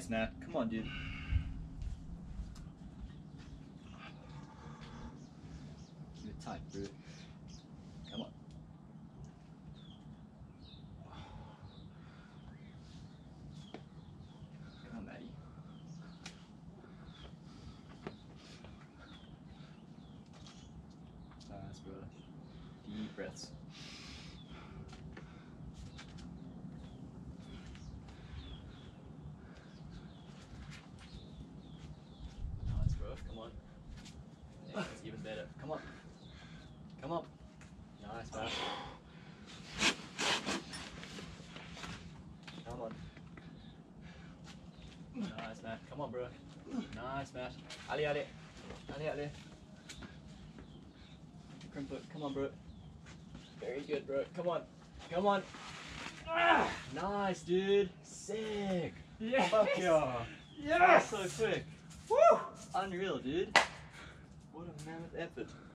Nice, Matt. Come on, dude. Keep it tight, bro. Come on. Come on, Matty. Nice, bro. Deep breaths. Nice, bro. Come on. Yeah, that's even better. Come on. Come on. Nice, Matt. Come on. Nice, Matt. Come on, bro. Nice, Matt. Ali, Ali. Ali, Ali. Crimper. Come on, bro. Very good, bro. Come on. Come on. Ah, nice, dude. Sick. Yes. Fuck yeah. Yes. So quick. Woo. Unreal, dude. What a mammoth effort.